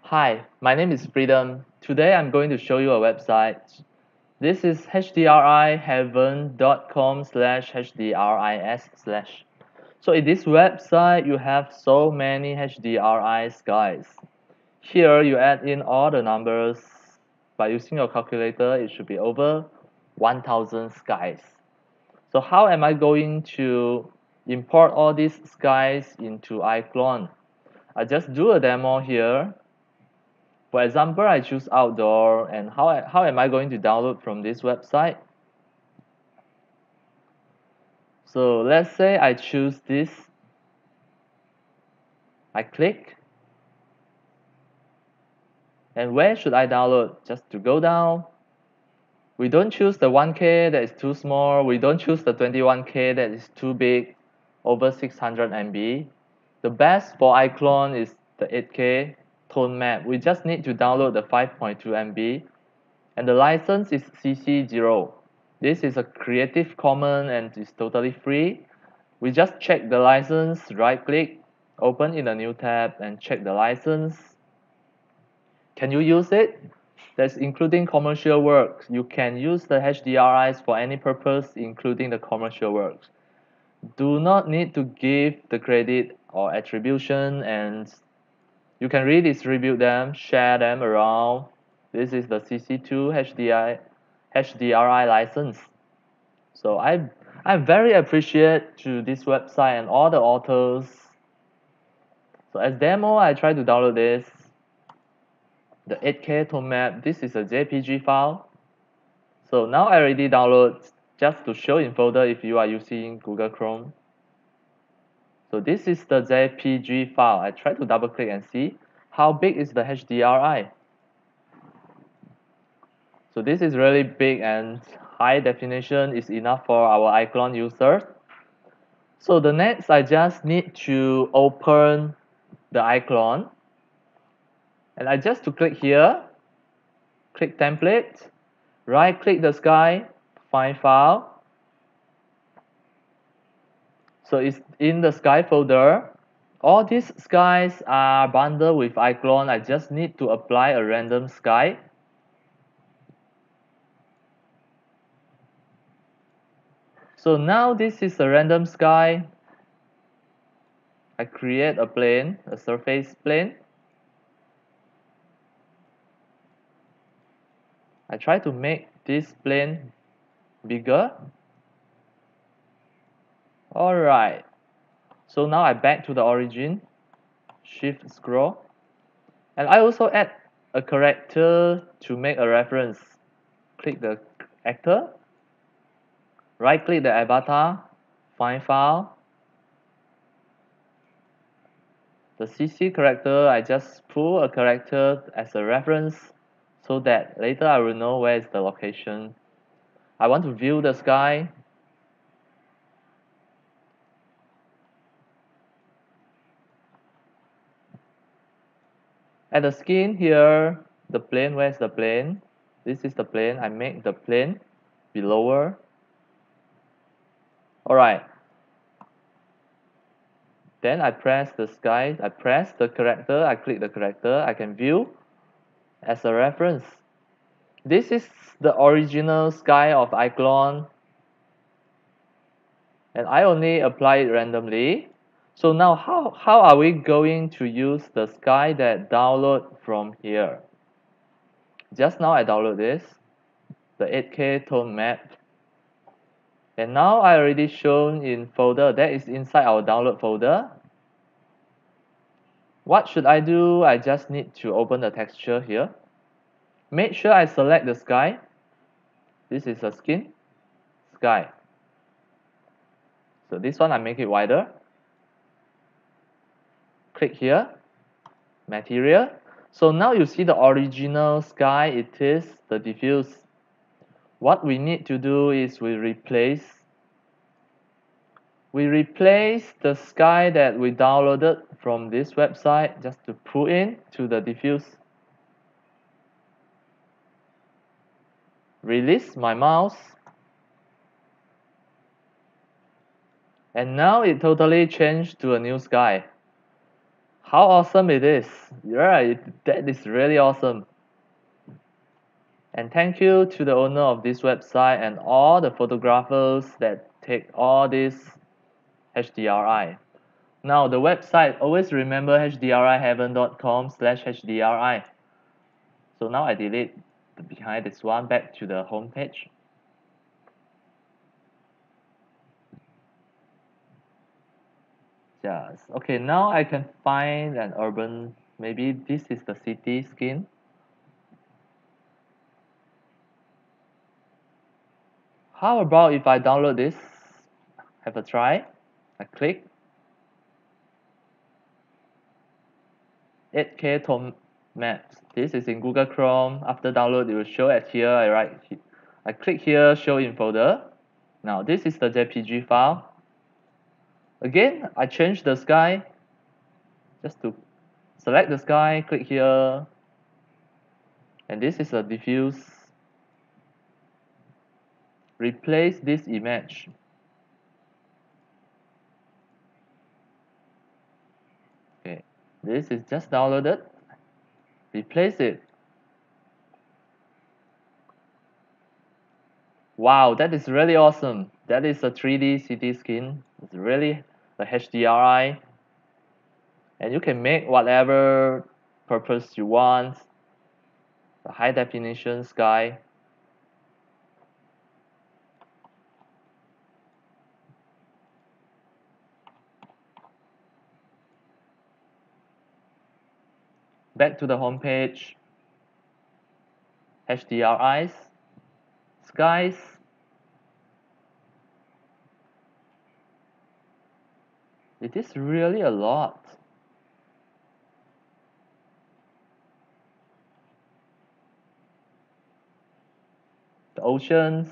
Hi, my name is Freedom. Today I'm going to show you a website. This is hdriheaven.com/hdris/. So in this website, you have so many HDRI skies. Here you add in all the numbers. By using your calculator, it should be over 1000 skies. So how am I going to import all these skies into iClone? I just do a demo here. For example, I choose outdoor, and how am I going to download from this website? So let's say I choose this. I click. And where should I download? Just to go down. We don't choose the 1K that is too small. We don't choose the 21K that is too big, over 600 MB. The best for iClone is the 8K tone map. We just need to download the 5.2 MB. And the license is CC0. This is a Creative Commons and is totally free. We just check the license, right click, open in a new tab and check the license. Can you use it? That's including commercial works. You can use the HDRIs for any purpose, including the commercial works. Do not need to give the credit or attribution, and you can redistribute them, share them around. This is the CC2 HDRI license. So I'm very appreciate to this website and all the authors. So as demo, I try to download this. The 8K tone map. This is a JPG file. So now I already download just to show in folder if you are using Google Chrome. So this is the JPG file. I try to double click and see how big is the HDRI. So this is really big and high definition is enough for our iClone users. So the next, I just need to open the iClone. And I just to click here, click template, right click the sky, find file. So it's in the sky folder. All these skies are bundled with iClone. I just need to apply a random sky. So now this is a random sky. I create a plane, a surface plane. I try to make this plane bigger. Alright. So now I back to the origin. Shift scroll. And I also add a character to make a reference. Click the actor. Right click the avatar. Find file. The CC character, I just pull a character as a reference so that later I will know where is the location. I want to view the sky. At the skin here, the plane, where's the plane? This is the plane. I make the plane be lower. Alright. Then I press the sky, I press the character, I click the character, I can view as a reference. This is the original sky of iClone, and I only apply it randomly. So now how are we going to use the sky that download from here? Just now I download this, the 8K tone map. And now I already shown in folder that is inside our download folder. What should I do? I just need to open the texture here. Make sure I select the sky. This is a skin, sky. So this one I make it wider. Click here, material. So now you see the original sky, it is the diffuse. What we need to do is we replace the sky that we downloaded from this website just to pull in to the diffuse. Release my mouse. And now it totally changed to a new sky. How awesome it is. Yeah, that is really awesome. And thank you to the owner of this website and all the photographers that take all this HDRI. Now the website, always remember hdriheaven.com/hdri. So now I delete the behind this one back to the home page. Yes, okay, now I can find an urban, maybe this is the city skin. How about if I download this, have a try, I click, 8K Tom Maps. This is in Google Chrome. After download, it will show at here. I click here, show in folder. Now this is the JPG file. Again, I change the sky. Just to select the sky, click here. And this is a diffuse. Replace this image. Okay, this is just downloaded. Replace it. Wow, that is really awesome. That is a 3D city skin. It's really a HDRI. And you can make whatever purpose you want. The high definition sky. Back to the home page. HDRIs. Skies. It is really a lot. The oceans.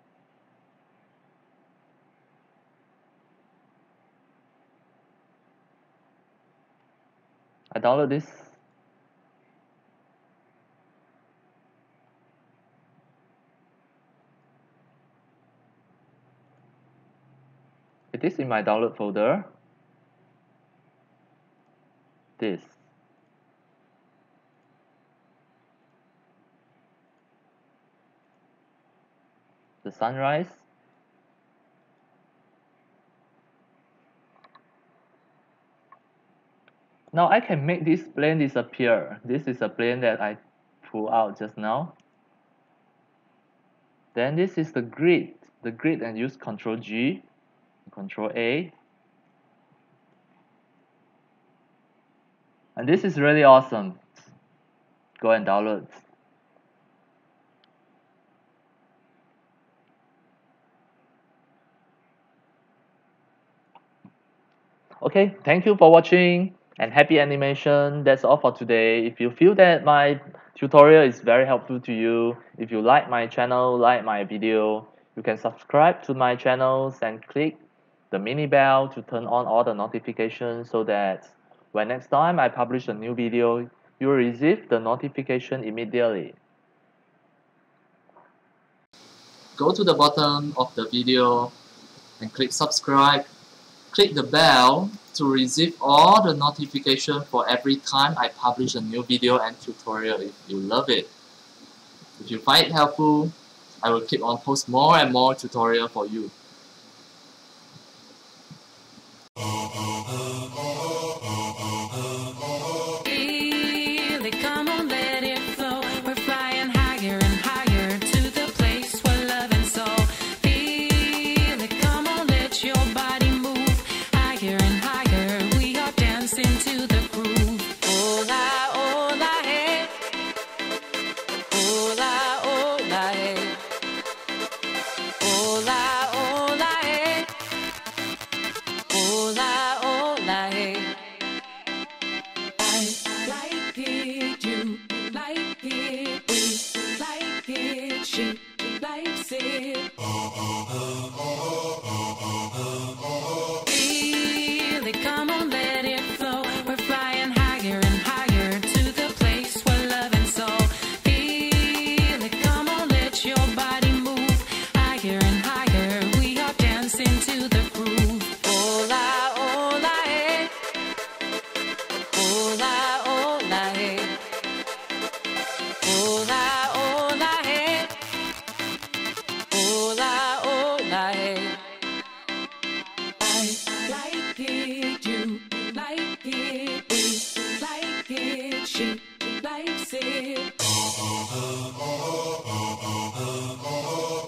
I download this. It is in my download folder. This. The sunrise. Now I can make this plane disappear. This is a plane that I pulled out just now. Then this is the grid. The grid, and use Ctrl G, Ctrl A. And this is really awesome. Go and download. Okay, thank you for watching and happy animation. That's all for today. If you feel that my tutorial is very helpful to you, if you like my channel, like my video, you can subscribe to my channels and click the mini bell to turn on all the notifications so that when next time I publish a new video, you will receive the notification immediately. Go to the bottom of the video and click subscribe. Click the bell to receive all the notification for every time I publish a new video and tutorial if you love it. If you find it helpful, I will keep on post more and more tutorial for you. Hola, She likes it.